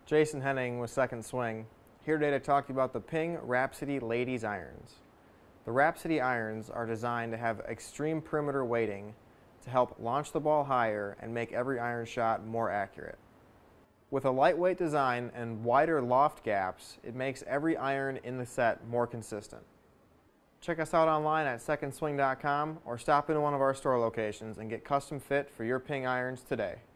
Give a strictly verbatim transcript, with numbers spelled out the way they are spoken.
Jason Henning with Second Swing, here today to talk to you about the PING Rhapsody Ladies Irons. The Rhapsody irons are designed to have extreme perimeter weighting to help launch the ball higher and make every iron shot more accurate. With a lightweight design and wider loft gaps, it makes every iron in the set more consistent. Check us out online at second swing dot com or stop into one of our store locations and get custom fit for your PING irons today.